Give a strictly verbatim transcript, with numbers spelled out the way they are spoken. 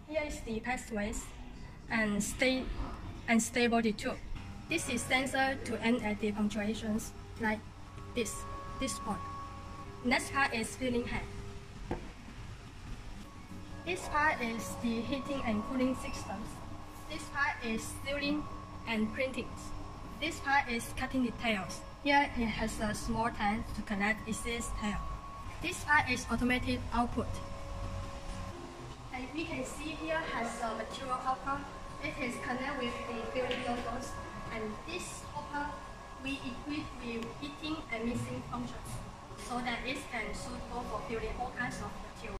Here is the pathways and stay and stability tube. This is sensor to end at the punctuations like this, this part. Next part is filling head. This part is the heating and cooling systems. This part is sealing and printing. This part is cutting details. Here it has a small tank to connect its tail. This part is automated output. And we can see here has a material hopper. It is connected with the filling logos. And this hopper we equip with heating and mixing functions so that it can suitable for filling all kinds of materials.